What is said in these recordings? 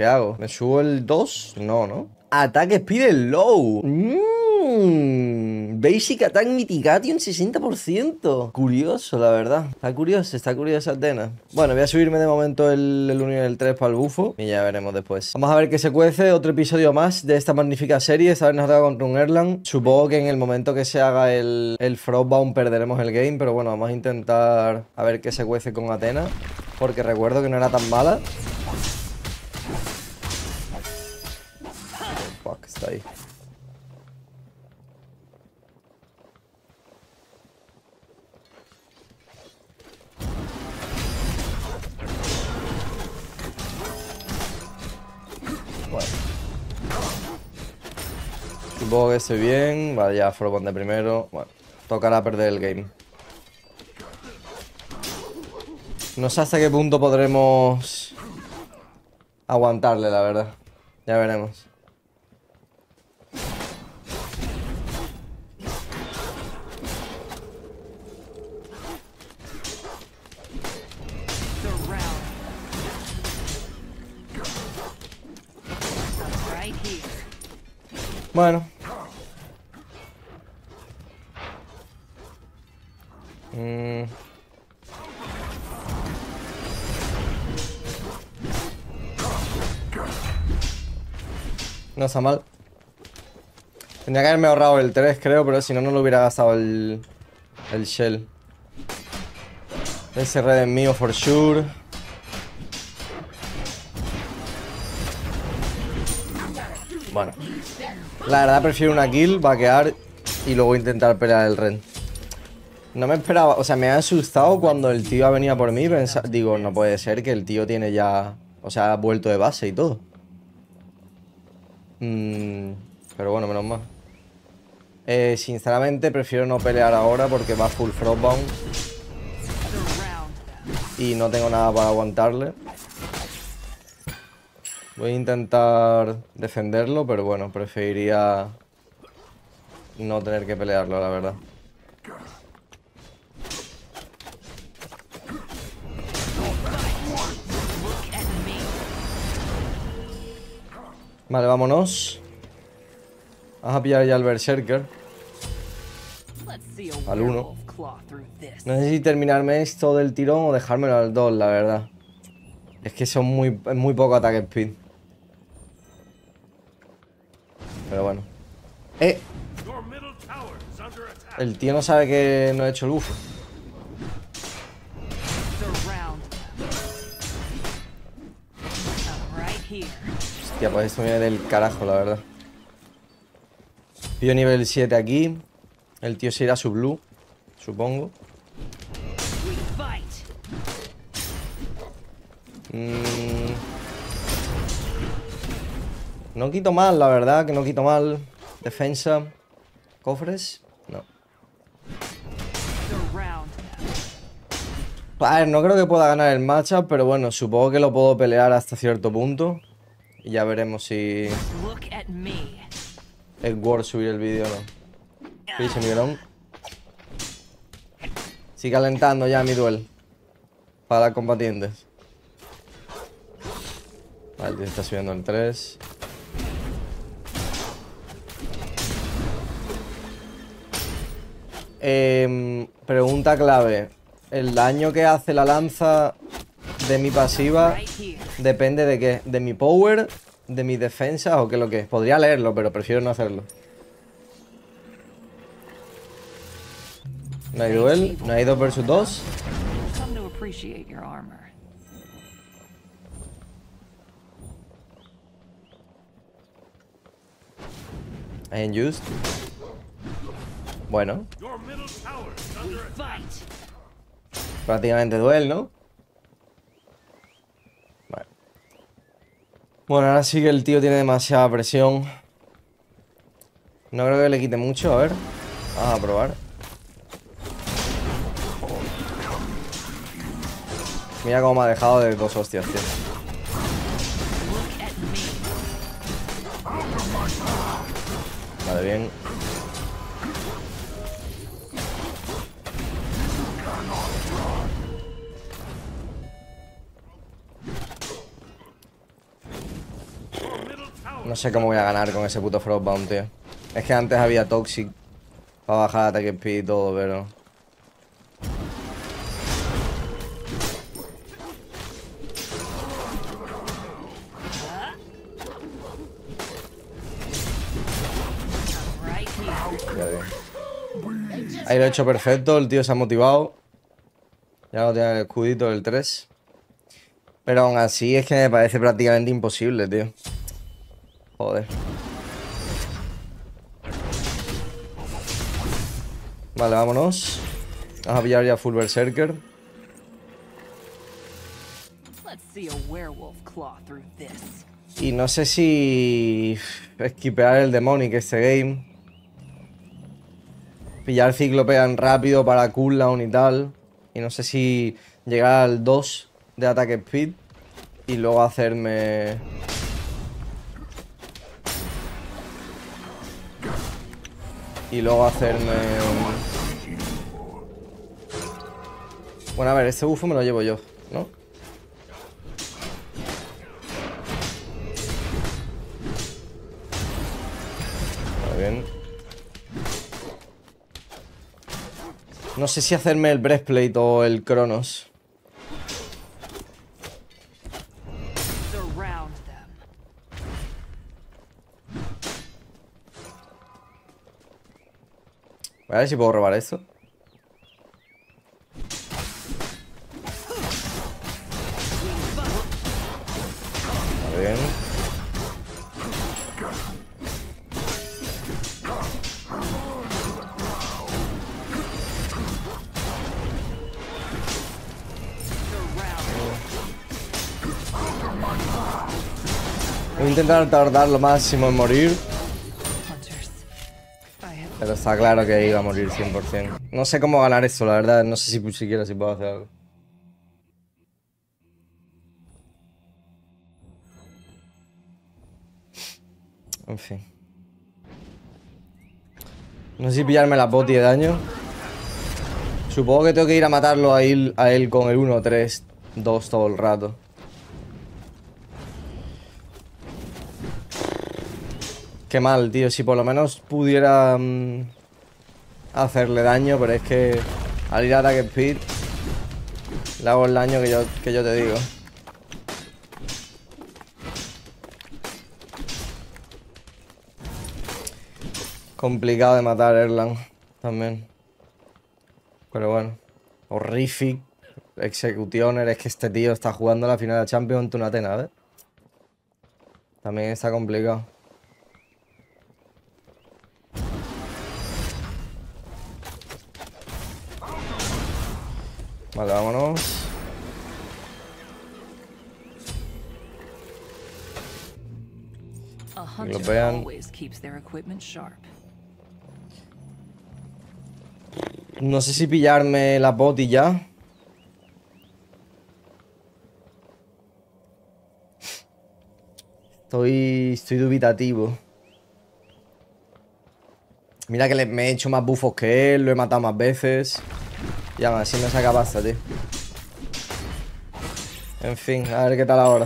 ¿Qué hago? ¿Me subo el 2? No, ¿no? Ataque speed low. Basic Attack Mitigation 60%. Curioso, la verdad. Está curiosa Athena. Bueno, voy a subirme de momento el 1 y el 3 para el bufo y ya veremos después. Vamos a ver qué se cuece. Otro episodio más de esta magnífica serie. Esta vez nos ha dado contra un Erlang. Supongo que en el momento que se haga el Frostbound perderemos el game, pero bueno, vamos a intentar a ver qué se cuece con Athena, porque recuerdo que no era tan mala. Fuck, está ahí. Bueno. Supongo que estoy bien. Vale, ya Frostbound de primero. Bueno, tocará perder el game. No sé hasta qué punto podremos aguantarle, la verdad. Ya veremos. Bueno. No está mal. Tendría que haberme ahorrado el 3, creo, pero si no, no lo hubiera gastado el shell. Ese red es mío, for sure. Bueno. La verdad prefiero una kill, vaquear y luego intentar pelear el red. No me esperaba, o sea, me ha asustado cuando el tío ha venido por mí. Digo, no puede ser que el tío tiene ya, o sea, ha vuelto de base y todo. Pero bueno, menos mal. Sinceramente prefiero no pelear ahora porque va full Frostbound y no tengo nada para aguantarle. Voy a intentar defenderlo, pero bueno, preferiría no tener que pelearlo, la verdad. Vale, vámonos. Vamos a pillar ya al Berserker. Al 1. No sé si terminarme esto del tirón o dejármelo al 2, la verdad. Es que son muy poco ataque speed. Pero bueno. El tío no sabe que no he hecho el bufo. Hostia, pues esto viene del carajo, la verdad. Pido nivel 7 aquí. El tío se irá a su blue, supongo. No quito mal, la verdad, que no quito mal. Defensa. ¿Cofres? No. A ver, no creo que pueda ganar el matchup, pero bueno, supongo que lo puedo pelear hasta cierto punto. Y ya veremos si es worth subir el vídeo o no. Feliz nivelón. Sigue calentando ya mi duel para los combatientes. Vale, el tío está subiendo el 3. Pregunta clave. ¿El daño que hace la lanza de mi pasiva depende de qué? ¿De mi power? ¿De mi defensa? ¿O qué es lo que es? Podría leerlo, pero prefiero no hacerlo. No hay duel, no hay 2 versus 2. I unused. Bueno. Prácticamente duel, ¿no? Vale. Bueno, ahora sí que el tío tiene demasiada presión. No creo que le quite mucho, a ver. Vamos a probar. Mira cómo me ha dejado de 2 hostias, tío. Vale, bien. No sé cómo voy a ganar con ese puto Frostbound, tío. Es que antes había Toxic para bajar ataque speed y todo, pero... Ahí lo he hecho perfecto, el tío se ha motivado. Ya no tiene el escudito del 3. Pero aún así es que me parece prácticamente imposible, tío. Joder. Vale, vámonos. Vamos a pillar ya full berserker. Y no sé si esquipear el Demonic este game. Pillar Ciclopean rápido para cooldown y tal. Y no sé si llegar al 2 de ataque speed. Y luego hacerme... Bueno, a ver, este bufo me lo llevo yo, ¿no? Muy bien. No sé si hacerme el Breastplate o el Cronos. A ver si puedo robar esto. Muy bien. Voy a intentar tardar lo máximo en morir. Pero está claro que iba a morir 100%. No sé cómo ganar esto, la verdad. No sé si siquiera si puedo hacer algo. En fin. No sé si pillarme la boti de daño. Supongo que tengo que ir a matarlo a él con el 1, 3, 2 todo el rato. Qué mal, tío. Si por lo menos pudiera hacerle daño, pero es que al ir a ataque speed le hago el daño que yo te digo. Complicado de matar Erlang también. Pero bueno. Horrific. Executioner. Es que este tío está jugando la final de Champions ante una Athena, ¿ves? También está complicado. Vale, vámonos. Que lo vean. No sé si pillarme la boti ya. Estoy dubitativo. Mira que me he hecho más buffos que él, lo he matado más veces. Y aún así me saca pasta, tío. En fin, a ver qué tal ahora.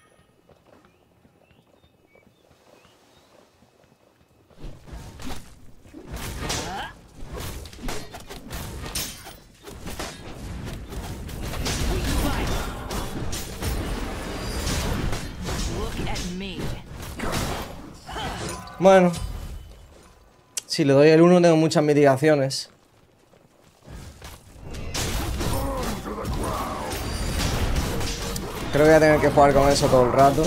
Bueno. Si le doy el 1 tengo muchas mitigaciones. Creo que voy a tener que jugar con eso todo el rato.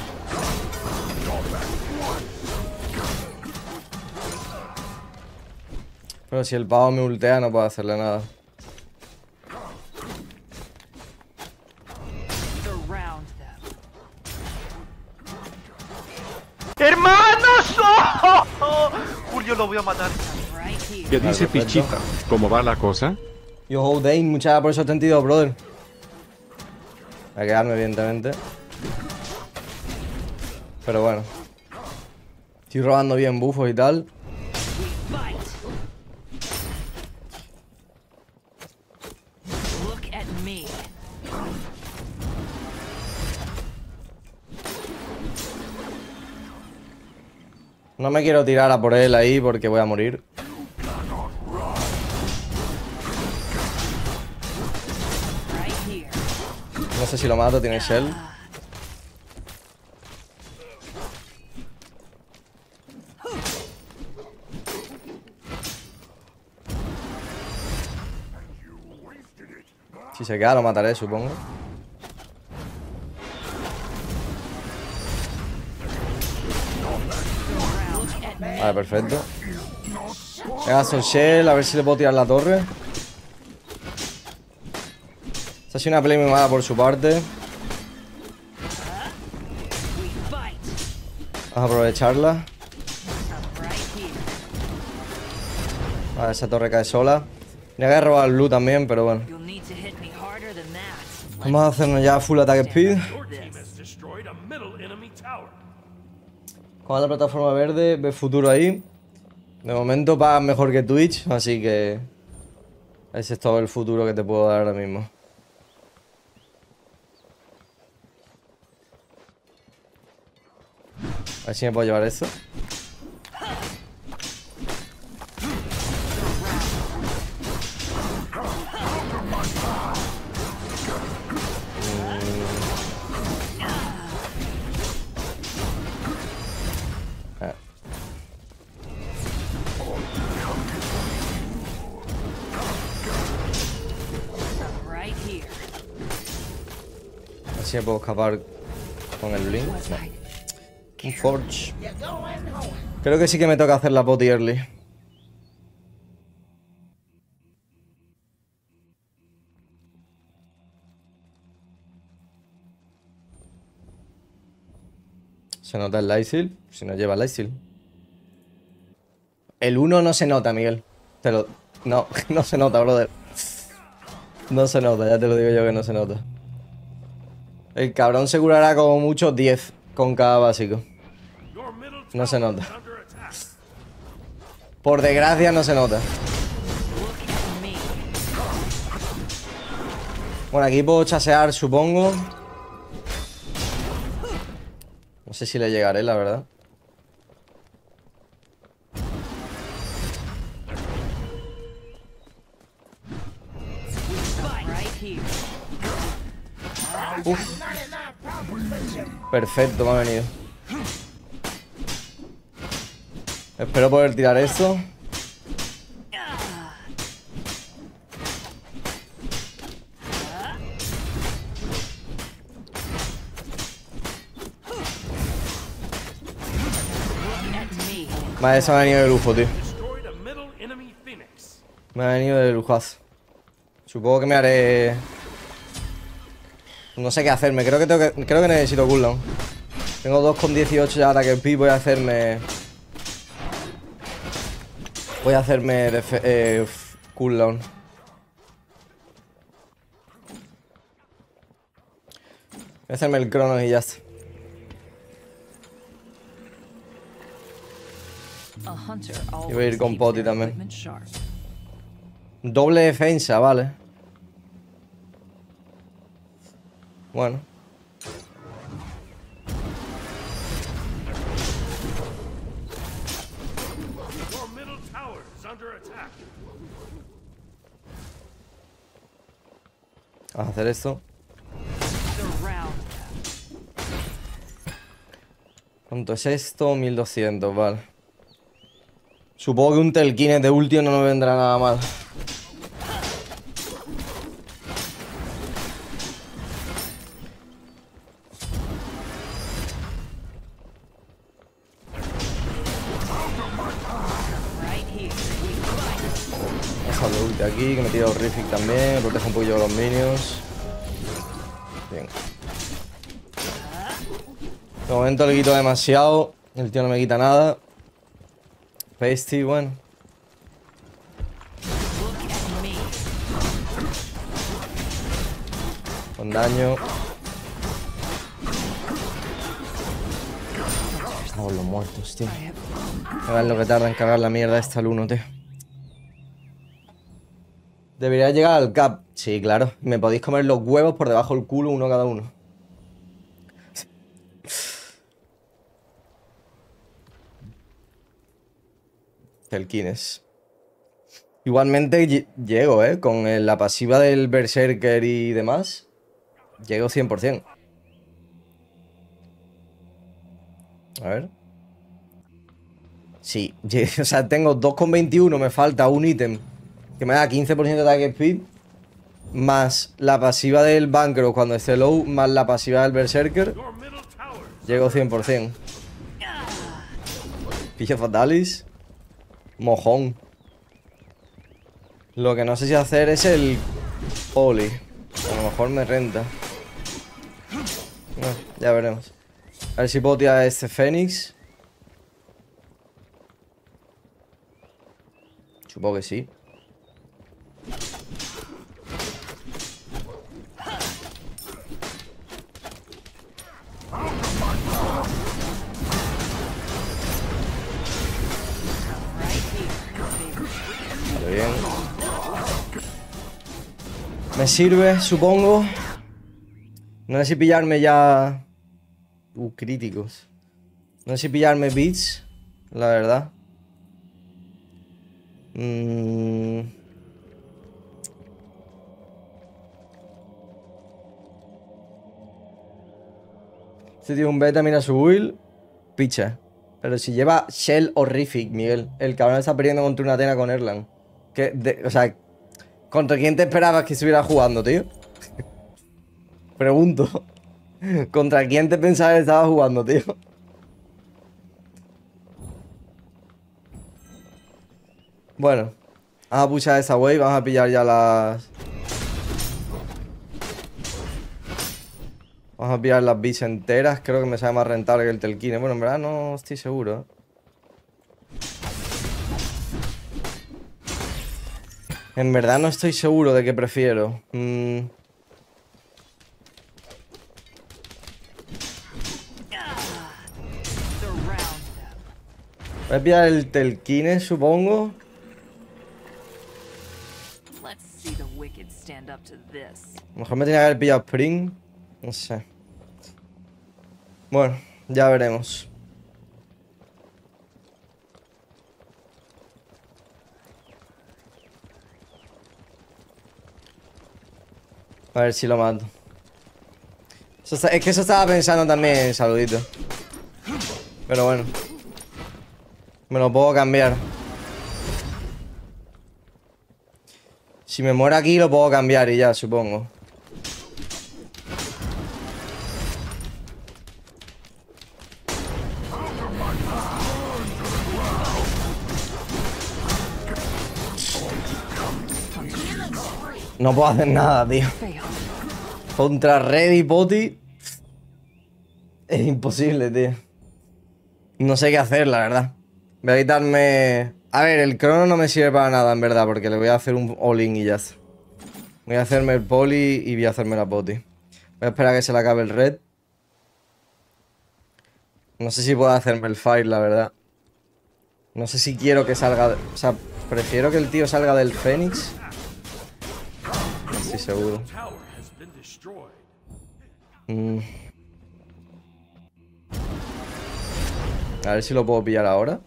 Pero si el pavo me ultea no puedo hacerle nada. ¡Hermanos! ¡Oh! Julio, lo voy a matar. ¿Qué dice Pichita? ¿Cómo va la cosa? Yo, Dane, muchas gracias por esos 32, brother. Voy a quedarme, evidentemente. Pero bueno. Estoy robando bien buffos y tal. No me quiero tirar a por él ahí porque voy a morir. No sé si lo mato, tiene Shell. Si se queda lo mataré, supongo. Vale, perfecto. Venga, Shell, a ver si le puedo tirar la torre. Esta ha sido una play muy mala por su parte. Vamos a aprovecharla. Vale, esa torre cae sola. Tenía que robar el loot también, pero bueno. Vamos a hacernos ya full attack speed. Con la plataforma verde, ve futuro ahí. De momento pagan mejor que Twitch, así que ese es todo el futuro que te puedo dar ahora mismo. A ver si me puedo llevar esto. Si me puedo escapar con el Blink. No. Un Forge. Creo que sí que me toca hacer la poti early. ¿Se nota el Lysil? Si no lleva Lysil. El 1 no se nota, Miguel. No, no se nota, brother. No se nota, ya te lo digo yo que no se nota. El cabrón se curará como mucho 10 con cada básico. No se nota. Por desgracia no se nota. Bueno, aquí puedo chasear, supongo. No sé si le llegaré, la verdad. Uf. Perfecto, me ha venido. Espero poder tirar esto. Vale, eso me ha venido de lujo, tío. Me ha venido de lujazo. Supongo que me haré... No sé qué hacerme, creo que necesito cooldown. Tengo 2,18 ya de ataque speed, voy a hacerme cooldown. Voy a hacerme el Cronos y ya está. Y voy a ir con Poti también. Doble defensa, vale. Bueno. Vamos a hacer esto. ¿Cuánto es esto? 1200, vale. Supongo que un Telkines de ultio no me vendrá nada mal. Dejo ulti aquí, que me tira Horrific también, protege un poquillo los minions. Bien. De momento le quito demasiado. El tío no me quita nada. Pasty, bueno. Con daño. Estamos los muertos, tío. A ver lo que tarda en cargar la mierda esta al 1, tío. Debería llegar al cap. Sí, claro. Me podéis comer los huevos por debajo del culo, uno cada uno. Telkines. Igualmente llego, con la pasiva del Berserker y demás. Llego 100%. A ver. Sí, o sea, tengo 2,21, me falta un ítem que me da 15% de ataque speed. Más la pasiva del Bankro cuando esté low, más la pasiva del Berserker. Llego 100%. Pilla Fatalis. Mojón. Lo que no sé si hacer es el Poli. A lo mejor me renta. No, ya veremos. A ver si puedo tirar este Fénix. Supongo que sí. Vale, bien. Me sirve, supongo. No sé si pillarme ya... críticos. No sé si pillarme beats, la verdad. Este tiene un beta, mira su build. Picha. Pero si lleva Shell Horrific, Miguel. El cabrón está perdiendo contra una Athena con Erlang. O sea, ¿contra quién te esperabas que estuviera jugando, tío? Pregunto. ¿Contra quién te pensabas que estaba jugando, tío? Bueno. Vamos a pushar esa wave. Vamos a pillar ya las... Vamos a pillar las beats enteras. Creo que me sale más rentable que el Telkine. Bueno, en verdad no estoy seguro. En verdad no estoy seguro de qué prefiero. Voy a pillar el Telkine, supongo. A lo mejor me tenía que haber pillado Spring. No sé. Bueno, ya veremos. A ver si lo mato. Es que eso estaba pensando también, saludito. Pero bueno. Me lo puedo cambiar. Si me muero aquí lo puedo cambiar y ya, supongo. No puedo hacer nada, tío. Contra Red y Poti es imposible, tío. No sé qué hacer, la verdad. Voy a quitarme... A ver, el crono no me sirve para nada, en verdad, porque le voy a hacer un all-in y ya está. Voy a hacerme el poli y voy a hacerme la poti. Voy a esperar a que se le acabe el red. No sé si puedo hacerme el fire, la verdad. No sé si quiero que salga... O sea, prefiero que el tío salga del Fénix. No estoy seguro. A ver si lo puedo pillar ahora.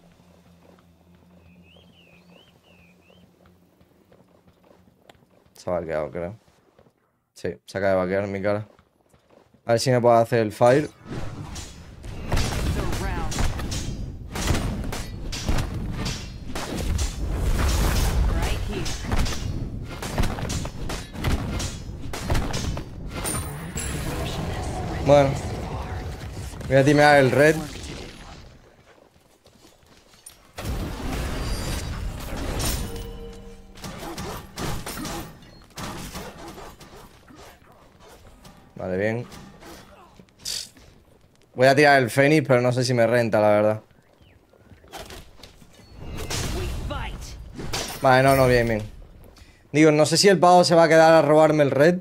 Se ha vaqueado, creo. Sí, se acaba de vaquear en mi cara. A ver si me puedo hacer el fire. Bueno. Voy a timear el red. Vale, bien. Voy a tirar el Fénix, pero no sé si me renta, la verdad. Vale, no, bien, bien. Digo, no sé si el pavo se va a quedar a robarme el red.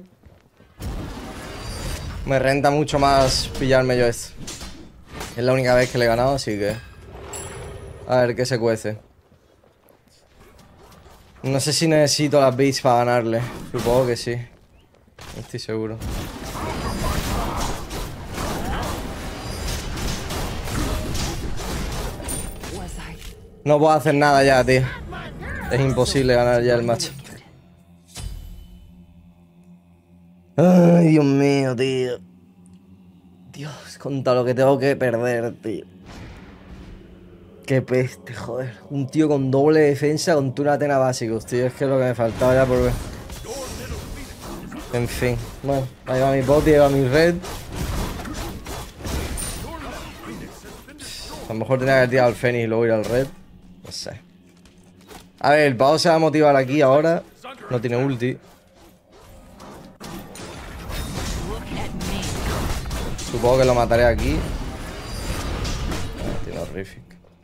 Me renta mucho más pillarme yo esto. Es la única vez que le he ganado, así que... A ver qué se cuece. No sé si necesito las beats para ganarle. Supongo que sí. No estoy seguro. No puedo hacer nada ya, tío. Es imposible ganar ya el match. Ay, Dios mío, tío. Dios, contra lo que tengo que perder, tío. Qué peste, joder. Un tío con doble defensa contra una Athena básicos, tío. Es que es lo que me faltaba ya por ver. En fin. Bueno, ahí va mi bot y ahí va mi red. A lo mejor tenía que haber tirado al Fénix y luego ir al red. No sé. A ver, el pavo se va a motivar aquí ahora. No tiene ulti. Supongo que lo mataré aquí. Tiene horrific.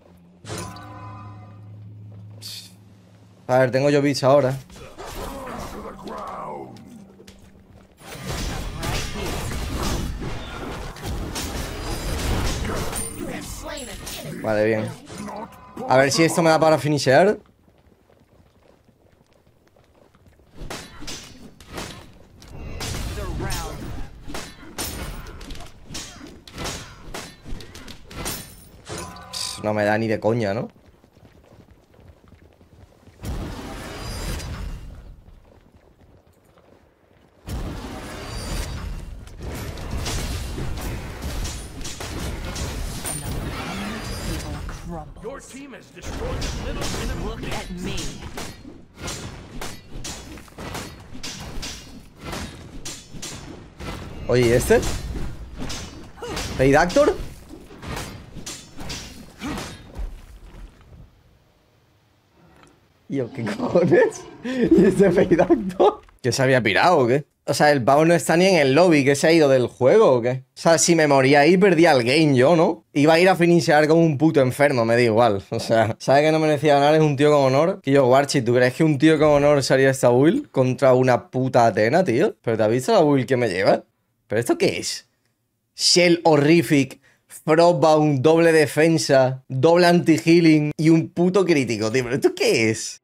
A ver, tengo yo bits ahora. Vale, bien. A ver si esto me da para finishear. No me da ni de coña, ¿no? Your team has destroyed the middle enemy. Look at me. Oye, ¿y este? ¿Peidactor? Yo, ¿qué cojones? ¿Y ese Peidactor? ¿Que se había pirado o qué? O sea, el pavo no está ni en el lobby, ¿que se ha ido del juego o qué? O sea, si me moría ahí, perdía el game yo, ¿no? Iba a ir a finishear como un puto enfermo, me da igual. O sea, ¿sabe que no merecía ganar? Es un tío con honor. Que yo, Warchi, ¿tú crees que un tío con honor sería esta build contra una puta Athena, tío? ¿Pero te has visto la build que me lleva? ¿Pero esto qué es? Shell Horrific, Frostbound, doble defensa, doble anti-healing y un puto crítico, tío. ¿Pero esto qué es?